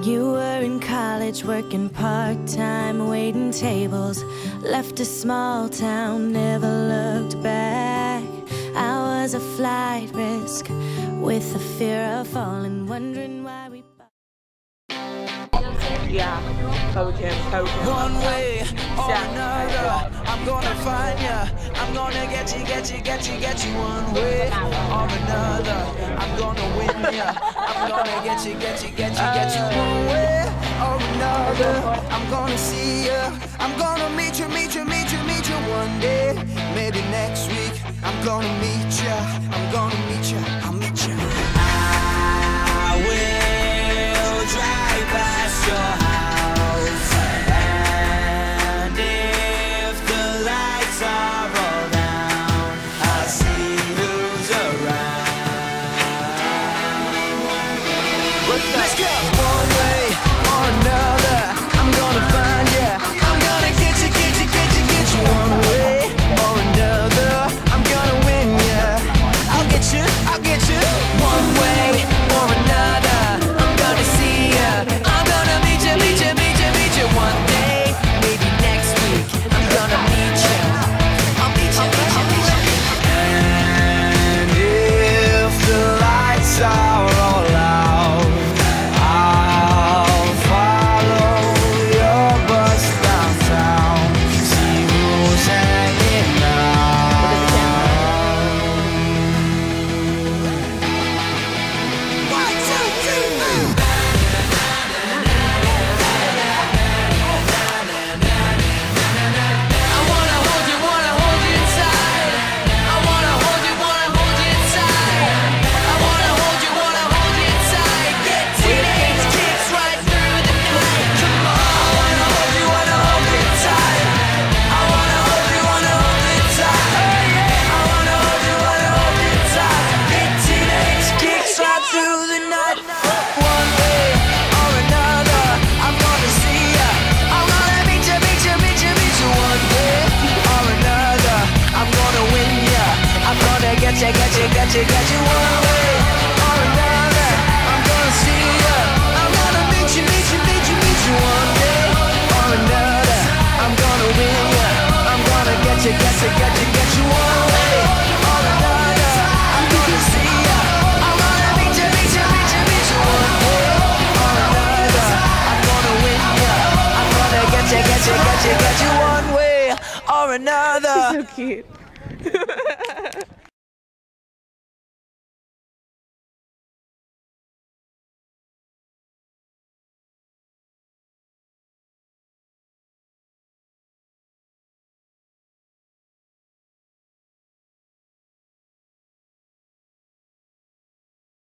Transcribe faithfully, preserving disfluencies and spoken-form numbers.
You were in college working part-time, waiting tables, left a small town, never looked back. I was a flight risk with the fear of falling, wondering why we... Yeah, coaching, coaching. One way or another, I'm gonna find ya. I'm gonna get you, get you, get you, get you. One way or another, I'm gonna win ya. I'm gonna get you, get you, get you, get you. One way or another, I'm gonna see ya. I'm gonna meet you, meet you, meet you, meet you one day. Maybe next week, I'm gonna meet ya. I'm gonna meet ya, I'll meet ya. I will drive past your house. Let's go! One way or another, I'm gonna find ya. I'm gonna get you, get you, get you, get you. One way or another, I'm gonna win ya. I'll get you, I'll get you. One way or another, I'm gonna see ya. I'm gonna meet you, meet you, meet you, meet you. One day, maybe next week, I'm gonna meet you. I'll meet you, meet you, meet you. And if the lights are all out, Get you, get you, get you, get you one way or another. I'm gonna see ya. I'm gonna meet you, meet you, meet you, meet you one day or another. I'm gonna win ya. I'm gonna get you, get you, get you, get you one way or another. I'm gonna see ya. I'm gonna meet you, meet you, meet you, meet you one way or another. I'm gonna win ya. I'm gonna get you, get you, get you, get you one way or another. So cute.